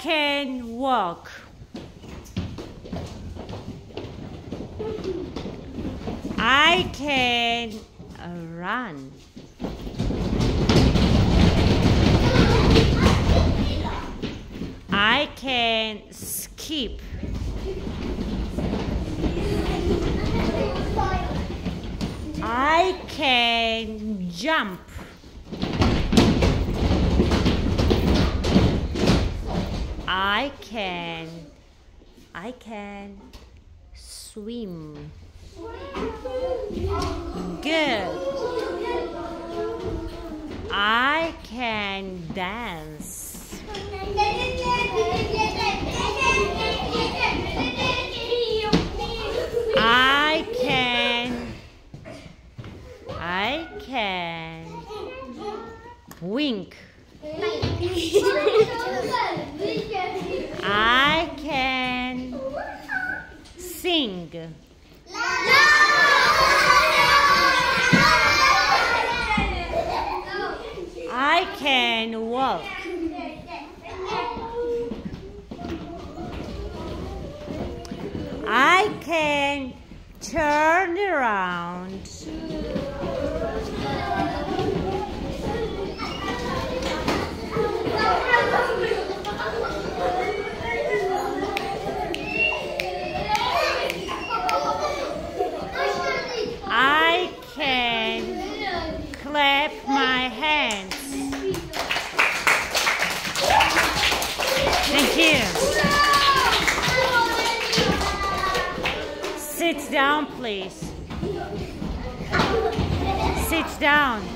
can walk. I can run. I can skip. I can jump. I can swim. Good. I can dance. I can wink. I can sing. I can walk. I can turn around. I can clap my hands. Thank you. Sit down, please. Sit down.